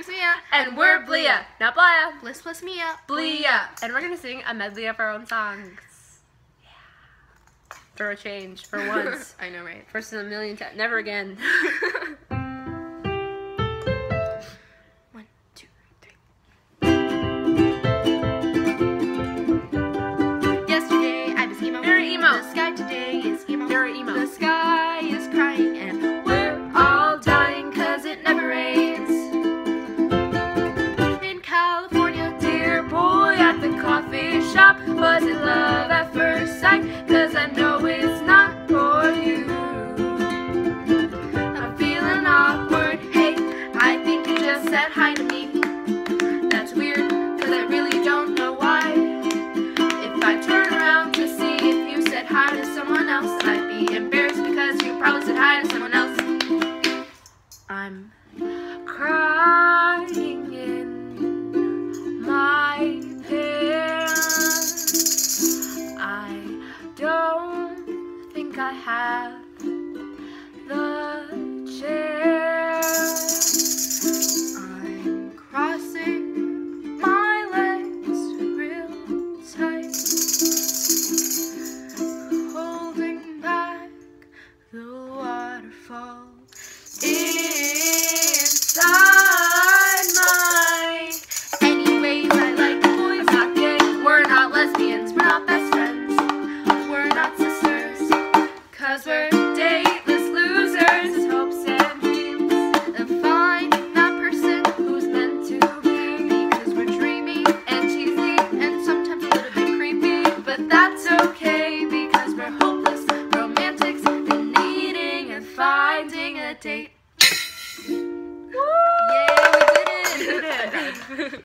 name's Mia. And we're Bliah. Not Bliah. Bliss plus Mia. Bliah. And we're going to sing a medley of our own songs. Yeah. For a change. For once. I know, right? First in a million times. Never again. 1, 2, 3. Yesterday I was emo. Very emo. The sky today is emo. Very emo. The sky is crying and we're all dying 'cause it never rains. In California, dear boy at the coffee shop, was it love at first sight? 'Cause I know it's not for you. I'm feeling awkward, hey, I think you just said hi to me. That's weird, 'cause I really don't know why. If I turn around to see if you said hi to someone else, I'd be embarrassed because you probably said hi to someone else. I'm crying in my pants. I don't think I have the chance. I'm crossing my legs real tight, holding back the waterfall inside my. Anyways, I like boys, I'm not gay, we're not lesbians, we're not best friends, we're not sisters, 'cause we're dateless losers, hopes and dreams of finding that person who's meant to be, because we're dreamy and cheesy and sometimes a little bit creepy, but that's okay because we're hopeless romantics and needing and finding a date. Woo! Yay, we did it! We did it.